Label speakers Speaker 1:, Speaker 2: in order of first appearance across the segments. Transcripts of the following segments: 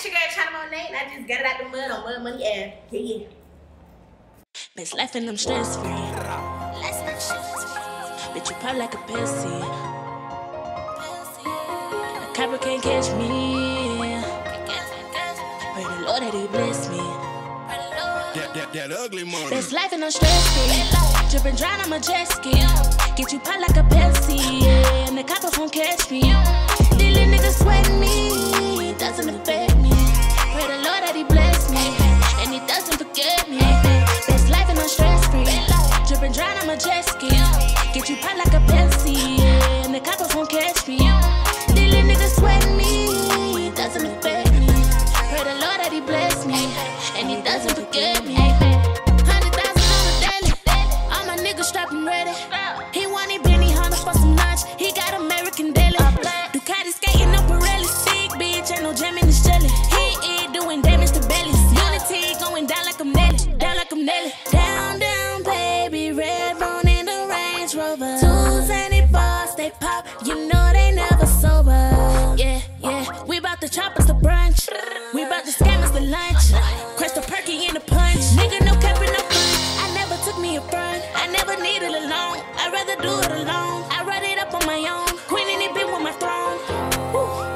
Speaker 1: it's your girl China Monai, and I just got it out the mud on Mud Money Air. Yeah.
Speaker 2: Best life and I'm stress free. Bitch, you pop like a pussy. A copper can't catch me. Pray the Lord that He bless me.
Speaker 3: That ugly money.
Speaker 2: Best life and I'm stress free. Drippin' drown, I'm a jet ski. Get you pop like a Pepsi, yeah. And the coppers won't catch me. These little niggas sweating me. It doesn't affect me. Pray the Lord that He bless me. And He doesn't forget me. Best life and I'm stress free. Drippin' drown, I'm a jet ski. Get you pop like a Pepsi, yeah. And the coppers won't catch me. These little niggas sweating me. It doesn't affect me. Pray the Lord that He bless me. And He doesn't forget me. 100,000 on the daily. All my niggas strapping ready. He wanted Benny Hunter for some lunch. He got American deli. Ducati skating up Pirelli. Big bitch, ain't no jam in this jelly. He doing damage to bellies. Unity going down like a Nelly. Down like a Nelly. Down, down, baby. Red bone in the Range Rover. 274s, they pop. You know they never sober. Yeah, yeah. We bout the choppers to brunch. We bout the scammers to lunch. Crush the perky in the punch. Nigga, no capping, no fun. I never took me a front. I never needed a loan. I'd rather do it alone. I run it up on my own. Queen in it been with my throne. Woo.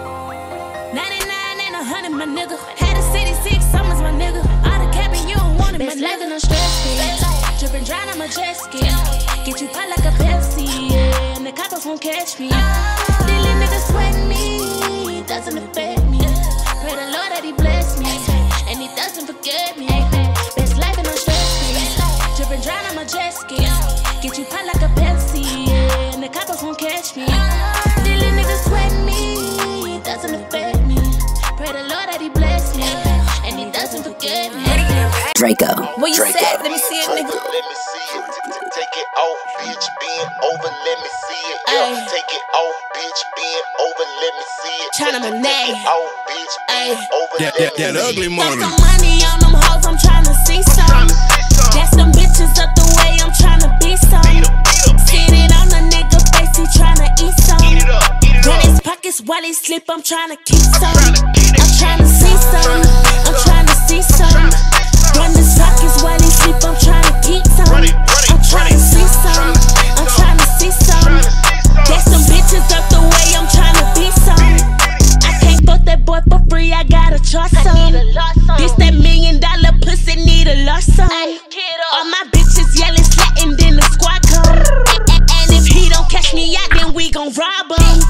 Speaker 2: 99 and 100, my nigga. Had a city 6 summers, my nigga. All the cabin, you don't want it, my nigga. Best life and I'm stress free. Drippin' drown, I'm a jet ski. Get you pop like a Pepsi, yeah. And the coppers won't catch me. These little niggas sweating me. It doesn't affect me. Pray the Lord that He bless me. And He doesn't forget me. Best life and I'm stress free. Drippin' drown, I'm a jet ski. Get you pop like a Pepsi, yeah. And the coppers won't catch me. These little niggas sweating me. It doesn't affect me. Pray the Lord that He bless me. And He doesn't forget me.
Speaker 4: Draco.
Speaker 1: What you said? Let me see it, nigga.
Speaker 3: Let me see it. Take it off, bitch. Bend over. Let me see it. Yeah. Take it off, bitch. Bend over. Let me see it.
Speaker 1: China Monai.
Speaker 3: Take it off, bitch. Bend over. That ugly money.
Speaker 2: Got some money on them hoes, I'm tryna see some. Gas them bitches up the way, I'm tryna be some. Sit it on a nigga face, he tryna eat some. Run his pockets while he sleep, I'm tryna keep some. I'm tryna see some. I'm tryna see some. Run his pockets while he sleep, I'm tryna keep some. I'm tryna see some. I'm tryna see some. Gas them bitches up the way, I'm tryna be some. I can't fuck that boy for free, I gotta trust some. This that $1 million pussy need a lot some. All my bitches yelling, slatting, then the squad come. And if he don't catch me out, then we gon' rob him.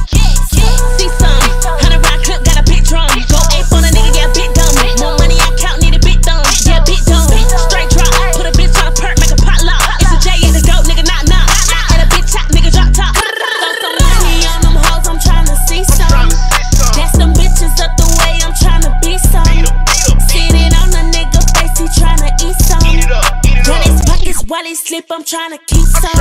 Speaker 2: See some, 100 round clip, got a big drum. Go ape on a nigga, yeah, big dumb. More money I count, need a big dumb. Yeah, big dumb. Straight drop, put a bitch on a perk, make a pot lock. It's a J in the dope, nigga, knock knock. And a bitch chop, nigga, drop top. Throw some money on them hoes, I'm tryna see some. Gas them bitches up the way, I'm tryna be some. Sit it on a nigga face, he tryna eat some. Run his pockets while he sleep, I'm tryna keep some.